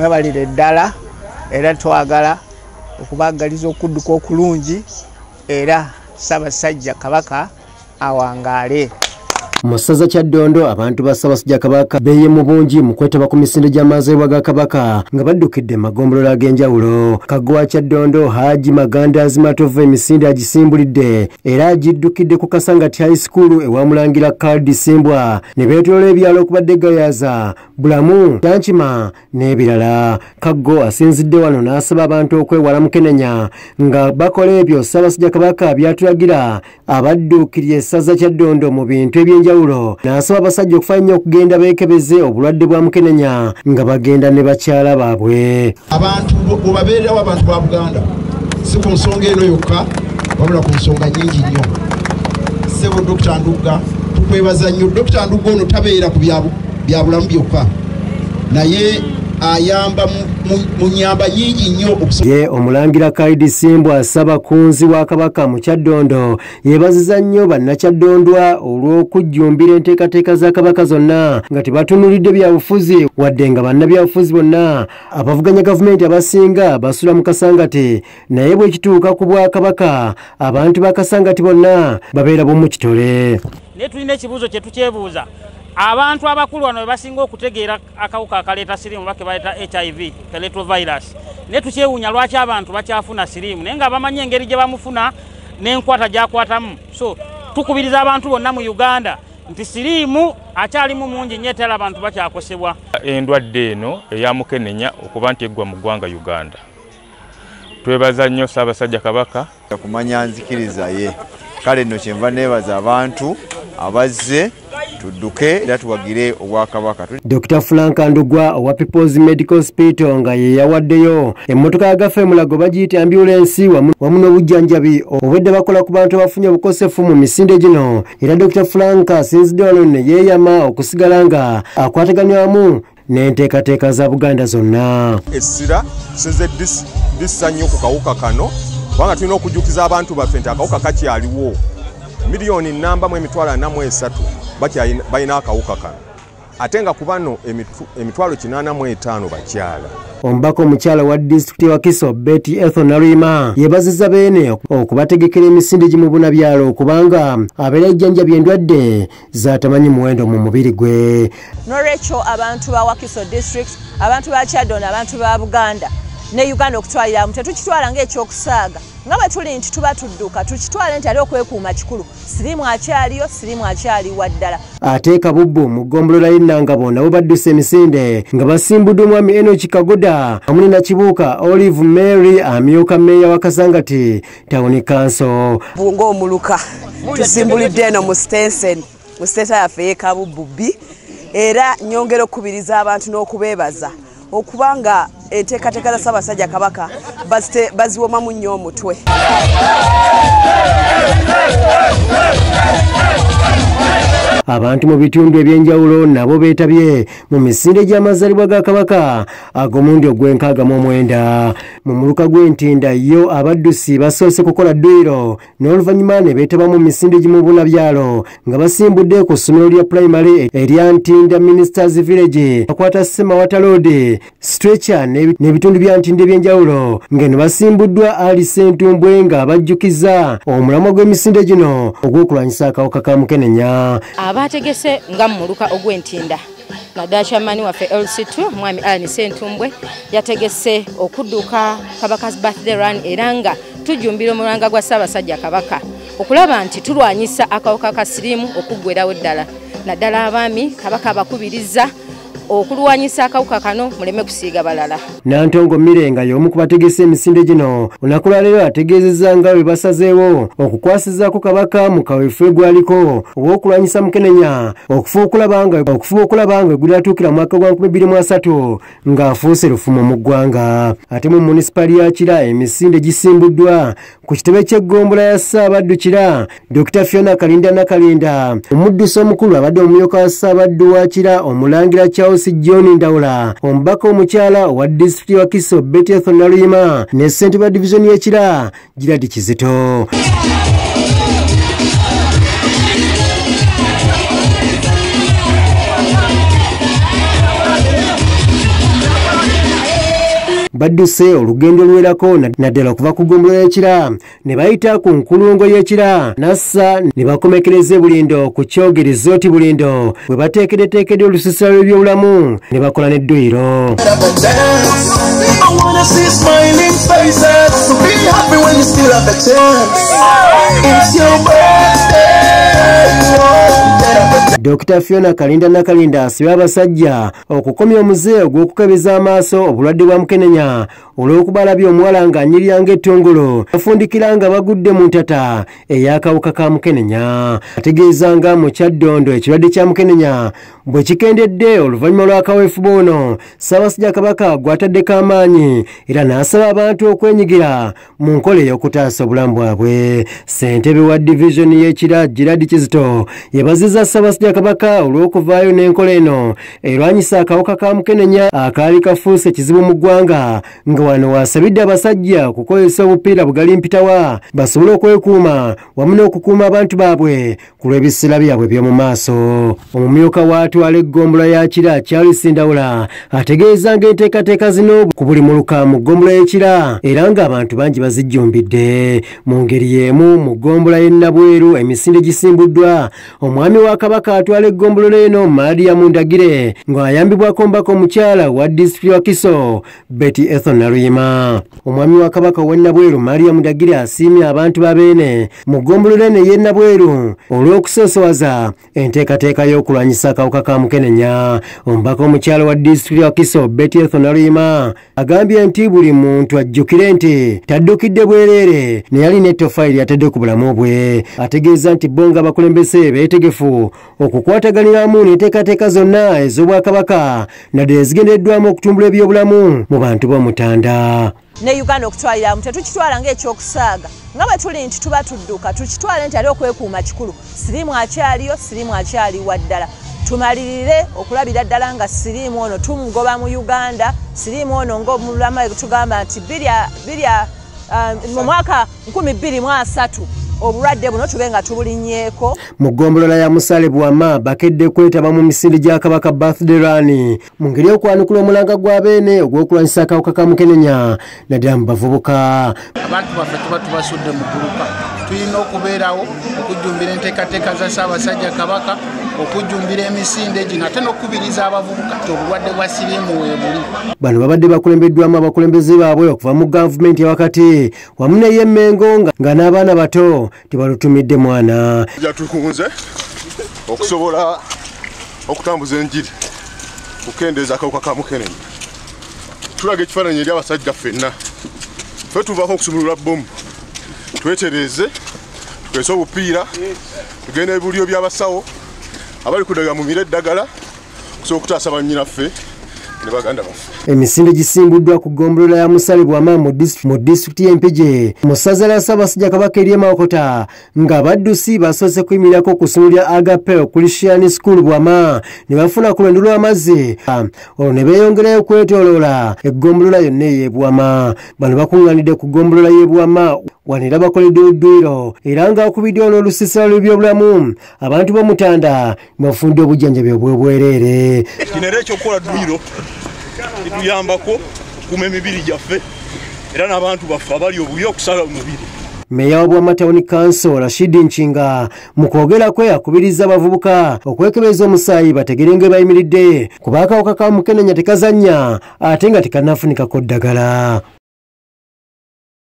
mwebalire ddala era twagala okubagaliza okudduka okulungi era Ssaabasajja Kabaka awangaale. Musaza Kyaddondo abantu ba Ssaabasajja Kabaka beye mu bungi mu kwetaba ku misinde gy'amazaalibwa ga Kabaka nga baddukidde magombolola ag'enjawulo. Kaggwa Kyaddondo Haji Maganda Azimatovu emisinde agisimbulidde era agiddukidde ku Kasangati High School ewa Mulangira Kaldi Simbwa ne beetolola ebyalo okubadde Gayaza, Bulamu, Kyankima n'ebirala. Kaggo asinzidde wano n'asaba abantu okwewala Mukenenya nga bakola ebyo Ssaabasajja Kabaka byatulagira abadduukirye essaza Kyaddondo mu bintu eby'enjawulo. N'asaba abasajja okufa nnyo okugenda beekebeze obulwadde bwa Mukenenya nga bagenda ne bakyala baabwe. Abantu obabeererawo abantu ba Buganda si ku nsonga eno yokka wabula ku nsonga nnyingi nnyo. Ssebo Dr. Ndugga tukwebaza nnyo. Dr. Ndugga ono tabeera ku bya bulamu byokka naye ayamba mu nnyamba nyingi nnyo. Ye Omulangira Kaldi Simbwa asaba kunzi wa Kabaka mu Kyaddondo yeebaziza nnyo bannakyadondwa olw'okujjumbira enteekateeka za Kabaka zonna nga tebatunulidde byabufuzi wadde nga bannabyabufuzi bonna abavuganya gavumenti abasinga basula mu Kasangati naye bwe kituuka ku Bwakabaka abantu ba Kasangati bonna babeera b'omu kitole. Naye tulina ekibuuzo kye tukyebuuza. Abantu abakulu wano basinga okutegeera akawuka akaleeta siriimu bake baleeta HIV retrovirus. Ne tukyewuunya lwaki abantu bakyafuna siriimu naye nga bamanyi engeri gye bamufuna n'enkwata gy'akwatamu. So tukubiriza abantu bonna mu Uganda nti siriimu akyalimu mungi nnyo era abantu bakyakosebwa. Endwadde eno eya Mukenenya okuba nti eggwa mu ggwanga Uganda. Twebaza nnyo Ssaabasajja Kabaka kumanya nzikiriza ye. Kale nno kyenva neebaza abantu abazze tudduke era tuwagire Obwakabaka. Dr. Frank Ndugwa owa People's Medical Hospital nga ye yawaddeyo emmotoka ya gafe mulago bagiyita ambulance wamu n'obujjanjabi obwedde bakola ku bantu abafunye obukosefu mu misinde gino. Era Dr. Frank asinzidde wano ne yeeyama okusigala nga akwataganya wamu n'enteekateeka za Buganda zonna. Essira tusinze disa nnyo ku kawuka kano kubanga tulina okujjukiza abantu baffe nti akawuka kakyaliwo. Miliyoni namba mu emitwalo 43 balina akawuka kano ate nga ku bano emitwalo 85 bakyala. Omubaka omukyala wa disitulikiti wa Kiso Betty Ethonalima yeebazizza beene okubategekera emisinde gimu bunabyalo kubanga abeera ejjanjabya endwadde z'atamanyi muwendo mu mubiri gwe. N'olwekyo abantu ba Wakiso district, abantu ba Kyaddondo, abantu ba Buganda ne Uganda okutwalira mu tetukitwala ng'ekyokusaaga nga bwe tuli nti tuba tudduka tukitwale nti ali okwekuuma kikulu. Siriimu akyaliyo, siriimu akyaliwa ddala. Ate Kabubbu mu ggombolola y'Ennangabo nabo badduse emisinde nga basimbudde omwami Enoch Kagoda wamu ne Kibuuka Olive Mary amyuka mmeeya wa Kasangati Town Council. Ng'omuluka tusimbulidde eno mu station yaffe y'e Kabubbu B era nyongera okubiriza abantu n'okubeebaza okubanga enteekateeka za Ssaabasajja Kabaka baziwomamu nnyo omutwe. Abantu mu bitundu ebyenjawulo nabo beetabye mu misinde gy'amazaalibwa ga Kabaka ag'omulundi ogw'enkaaga mu 9. Mu muluka gw'Entinda yo abaddusi basoose kukola dduyiro n'oluvannyuma ne beetaba mu misinde gimu bunabyalo nga basimbudde ku ssomero lya primary erya Ntinda Ministers Village bakwata Semawata Road Stretcher n'ebitundu bya Ntinda ebyenjawulo ng'eno basimbuddwa Ali Ssentumbwe nga bajjukiza omulamwa gw'emisinde gino ogw'okulwanyisa akawuka ka Mukenenya. Abategese nga muluka ogw'Entinda naddala kyamaani waffe LC2 mwami Ali Ssentumbwe yategese okudduka Kabaka's birthday run era nga tujjumbira omulanga gwa Ssaabasajja Kabaka okulaba nti tulwanyisa akawuka ka siriimu okuggwerawo ddala. Naddala abaami Kabaka abakubiriza okulwanyisa akawuka kano muleme kusiiga balala. Nantongo Mirenga y'omu ku bategese emisinde gino olunaku lwa leero ategeezezza nga bwe basazeewo okukwasizaako Kabaka mu kaweefube gwaliko ow'okulwanyisa Mukenenya okufuba okulaba nga eggulu atuukira mu mwaka gwa 2003 ng'afuuse lufumo mu ggwanga. Ate mu munisipali ya Kira emisinde gisimbuddwa ku kitebe ky'eggombola ya Ssaabaddu Kira Dr. Fiona Kalinda Nakalinda. Omuddusi omukulu abadde omumyuka wa Ssaabaddu wa Kira Omulangira Charles John Ndawula, omubaka omukyala owa disitulikiti wa Kiso Betty Ethonalima ne ssentebe wa divizoni y'Ekira Giradi Kizito. badduse olugendo lwerako naddala okuva ku ggombolola y'ekira ne bayita ku nkulungo y'ekira nassa ne bakomekereza bulindo ku kyogerezo ti bulindo bwe bateekeddwateekeddwa olusiisira lw'ebyobulamu ne bakola n'edduyiro. Dr. Fiona Kalinda Nakalinda asibye abasajja okukomya omuze ogw'okukebeza amaaso obulwadde bwa mukenenya olw'okubalabya omuwala ng'anyirira ng'ettongolo bafundikira nga bagudde mu ntata ey'akawuka ka mukenenya. Ategeeza nga mu Kyaddondo ekirwadde kya mukenenya bwe kikendedde oluvannyuma lw'akaweefube ono Ssaabasajja Kabaka gw'ataddeko amaanyi era n'asaba abantu okwenyigira mu nkola ey'okutaasa obulamu bwabwe. Ssentebe wa divizoni y'ekira Girard Kizito yeebazizza Ssaabasajja Kabaka olw'okuvaayo n'enkola eno erwanyisa akawuka ka mukenenya akaali kafuuse ekizibu mu ggwanga nga wano wasabidde abasajja okukozesa obupiira bugali mpitawa basobole okwekuuma wamu n'okukuuma abantu baabwe ku lw'ebiseera byabwe by'omu maaso. Omumyuka w'atwala eggombolola ya Kira Charles Ndawula ategeeza ng'enteekateeka zino ku buli muluka mu ggombolola y'Ekira era ng'abantu bangi bazijjumbidde. Mu ngeri y'emu mu ggombolola y'e Nabweru emisinde gisimbuddwa omwami wa Kabaka atwala eggombolola eno Maria Mundagire ng'ayambibwako mbaka omukyala wa disitulikiti wa Kiso Betty Ethel Naluyima. Omwami wa Kabaka w'e Nabweru Maria Mundagire asiimye abantu ba Beene mu ggombolola eno y'e Nabweru olw'okusoosowaza enteekateeka y'okulwanyisa akawuka ka mukenenya. Omubaka omukyala wa disitulikiti wa Kiso Betty Ethel Naluyima agambye nti buli muntu ajjukire nti taddukidde bwereere naye alina ettoffaali lyatadde ku bulamu bwe. Ategeeza nti bo nga abakulembeze beetegefu okukwataganiramu n'enteekateeka zonna ez'Obwakabaka naddala ezigendereddwamu okutumbula ebyobulamu mu bantu b'Omutanda. Ne Uganda okutwaliramu tetukitwala ng'ekyokusaaga nga bwe tuli nti tuba tudduka tukitwale nti ali okwekuuma kikulu. Siriimu akyaliyo, siriimu akyaliwa ddala. Tumalirire okulabira ddala nga siriimu ono tumugoba mu Uganda, siriimu ono ng'omulama tugamba nti mu mwaka 2023 obulwadde buno tube nga tubulinnyeeko. Mu ggombolola ya Musale Bwama bakedde kwetaba mu misinde gya Kabaka birthday run mu ngeri y'okwanukula omulanga gwa Beene ogw'okulwanyisa akawuka ka mukenenya naddala mu bavubuka. Abantu baffe tuba tubasudde mu gulupa, tulina okubeerawo okujjumbira enteekateeka za Ssaabasajja Kabaka, okujjumbira emisinde gino ate n'okubiriza abavubuka obulwadde bwa siriimu weebuli. Bano babadde bakulembeddwamu abakulembeze baabwe okuva mu gavumenti wakati wamu n'ey'Emmengo nga n'abaana bato tebalutumidde mwana. Tukunze okusobola okutambuza enjiri kukendeeza akawuka ka mukenenya. Tulaga ekifaananyi eri abasajja ffenna ffe tuvaako okusumulula bbomu twetereeze tukwese obupiira tugenda ebulyo by'abasawo abali kudaga mu mira eddagala okusobola okutaasa bannyinaffe ne baganda baffe. Emisinde gisimbuddwa ku ggombolola ya Musale Bwama mu disitulikiti y'Empigi mu ssaza lya Ssaabasajja Kabaka ery'e Mawokota ng'abaddusi basoose kuyimirako ku ssomero lya Agape Christian School Bwama ne bafuna ku lwendo lw'amazzi olwo ne beeyongerayo okwetooloola eggombolola yonna ey'e Bwama. Bano bakuŋŋaanidde ku ggombolola y'e Bwama wano era bakoledde oluduyiro era ng'akubiddwa n'olusiisira lw'ebyobulamu abantu b'Omutanda bafundde obujjanjabi obw'obwereere. Kino era ekyokukola dduyiro kituyambako okukuuma emibiri gyaffe era n'abantu baffe abali obubi okusala omubiri. Meya wa Bwama Town Council Rashid Nchinga mu kwogera kwe akubiriza abavubuka okwekebeza omusaayi bategere nga bayimiridde kuba akawuka ka mukenenya tekazannya ate nga tekannafunikako ddagala.